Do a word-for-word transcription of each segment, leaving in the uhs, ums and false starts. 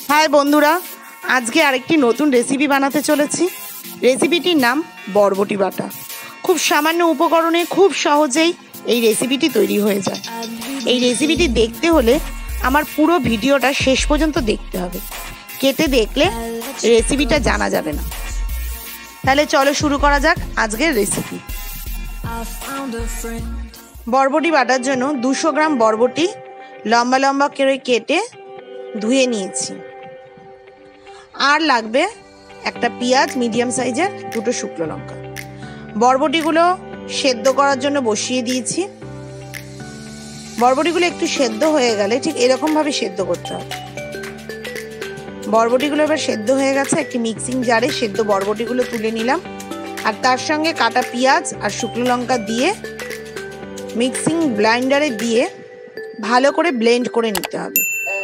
High বন্ধুরা, আজকে আরেকটি নতুন রেসিপি বানাতে চলেছি। রেসিপিটির নাম বরবটি বাটা। খুব সামান্য উপকরণে খুব সহজেই এই রেসিপিটি তৈরি হয়ে যায়। এই রেসিপিটি দেখতে হলে আমার পুরো ভিডিওটা শেষ পর্যন্ত দেখতে হবে, কেটে দেখলে রেসিপিটা জানা যাবে না। তাহলে চলো শুরু করা যাক আজকের রেসিপি। বরবটি বাটার জন্য দুশো গ্রাম বরবটি লম্বা লম্বা করে কেটে ধুয়ে নিয়েছি। আর লাগবে একটা পেঁয়াজ মিডিয়াম সাইজের, দুটো শুকনো লঙ্কা। বরবটিগুলো সেদ্ধ করার জন্য বসিয়ে দিয়েছি। বরবটিগুলো একটু সেদ্ধ হয়ে গেলে ঠিক এরকমভাবে সেদ্ধ করতে হবে। বরবটিগুলো এবার সেদ্ধ হয়ে গেছে, একটি মিক্সিং জারে সেদ্ধ বরবটিগুলো তুলে নিলাম। আর তার সঙ্গে কাটা পেঁয়াজ আর শুকনো লঙ্কা দিয়ে মিক্সিং ব্লাইন্ডারে দিয়ে ভালো করে ব্লেন্ড করে নিতে হবে।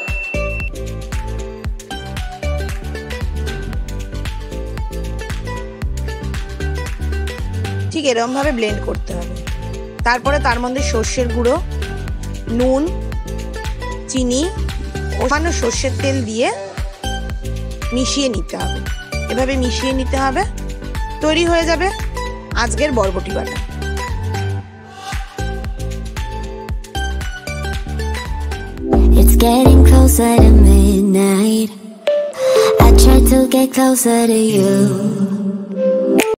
ঠিক এরকমভাবে ব্লেন্ড করতে হবে। তারপরে তার মধ্যে সর্ষের গুঁড়ো, নুন, চিনি ও সামান্য সর্ষের তেল দিয়ে মিশিয়ে নিতে হবে। এভাবে মিশিয়ে নিতে হবে। তৈরি হয়ে যাবে আজকের বরবটি বাটা। It's getting closer to midnight. I try to get closer to you.